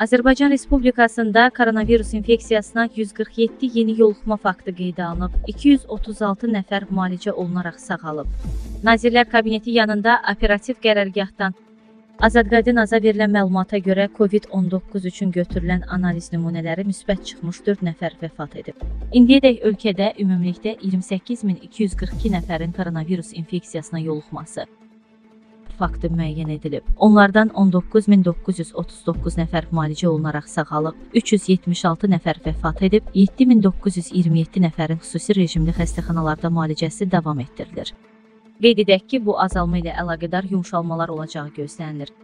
Azərbaycan Respublikasında koronavirus infeksiyasına 147 yeni yoluxma faktı qeydə alınıb, 236 nəfər müalicə olunaraq sağalıb. Nazirlər Kabineti yanında operativ qərargahdan Azad Naza verilən məlumata görə COVID-19 üçün götürülən analiz nümunələri müsbət çıxmış 4 nəfər vəfat edib. İndiyədək ölkədə ümumilikdə 28.242 nəfərin koronavirus infeksiyasına yoluxması faktı müəyyən edilib. Onlardan 19.939 nəfər müalicə olunaraq sağalıb, 376 nəfər vəfat edib, 7.927 nəfərin xüsusi rejimli xəstəxanalarda müalicəsi davam etdirilir. Qeyd edək ki, bu azalma ilə əlaqədar yumşalmalar olacağı gözlənilir.